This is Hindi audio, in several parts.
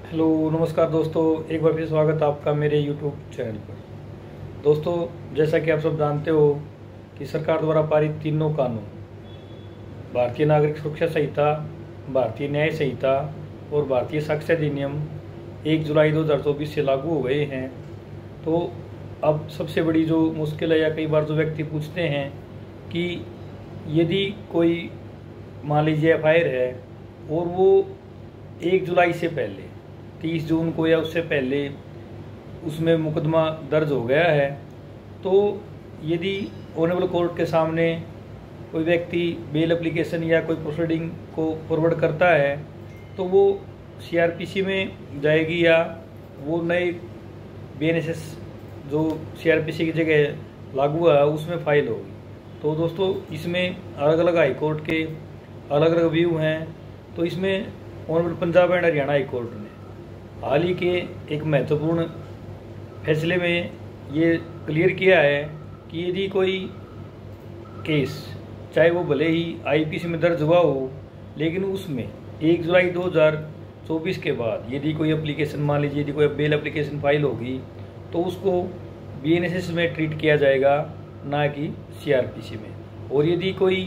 हेलो नमस्कार दोस्तों, एक बार फिर स्वागत आपका मेरे यूट्यूब चैनल पर। दोस्तों, जैसा कि आप सब जानते हो कि सरकार द्वारा पारित तीनों कानून, भारतीय नागरिक सुरक्षा संहिता, भारतीय न्याय संहिता और भारतीय साक्ष्य अधिनियम 1 जुलाई 2024 से लागू हो गए हैं। तो अब सबसे बड़ी जो मुश्किल है, या कई बार जो व्यक्ति पूछते हैं कि यदि कोई मान लीजिए FIR है और वो 1 जुलाई से पहले 30 जून को या उससे पहले उसमें मुकदमा दर्ज हो गया है, तो यदि ऑनरेबल कोर्ट के सामने कोई व्यक्ति बेल एप्लीकेशन या कोई प्रोसीडिंग को फॉरवर्ड करता है तो वो CRPC में जाएगी या वो नए BNSS जो CRPC की जगह लागू है उसमें फाइल होगी। तो दोस्तों, इसमें अलग अलग हाई कोर्ट के अलग अलग व्यू हैं। तो इसमें honourable Punjab and Haryana high court ने हाल ही के एक महत्वपूर्ण फैसले में ये क्लियर किया है कि यदि कोई केस, चाहे वो भले ही IPC में दर्ज हुआ हो, लेकिन उसमें 1 जुलाई 2024 के बाद यदि कोई एप्लीकेशन, मान लीजिए यदि कोई बेल एप्लीकेशन फाइल होगी तो उसको BNSS में ट्रीट किया जाएगा, ना कि CRPC में। और यदि कोई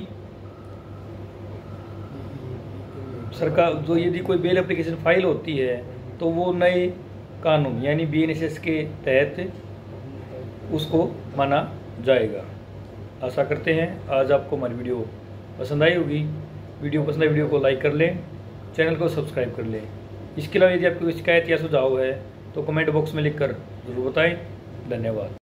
सरकार जो यदि कोई बेल एप्लीकेशन फाइल होती है तो वो नए कानून यानी BNSS के तहत उसको माना जाएगा। आशा करते हैं आज आपको हमारी वीडियो पसंद आई होगी। वीडियो पसंद आई, वीडियो को लाइक कर लें, चैनल को सब्सक्राइब कर लें। इसके अलावा यदि आपकी कोई शिकायत या सुझाव है तो कमेंट बॉक्स में लिखकर ज़रूर बताएं। धन्यवाद।